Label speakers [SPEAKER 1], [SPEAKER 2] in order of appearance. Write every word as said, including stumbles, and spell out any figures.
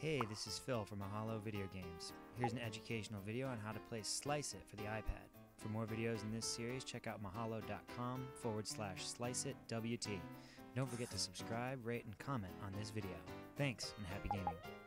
[SPEAKER 1] Hey, this is Phil from Mahalo Video Games. Here's an educational video on how to play Slice It for the iPad. For more videos in this series, check out mahalo.com forward slash sliceitwt. Don't forget to subscribe, rate, and comment on this video. Thanks, and happy gaming.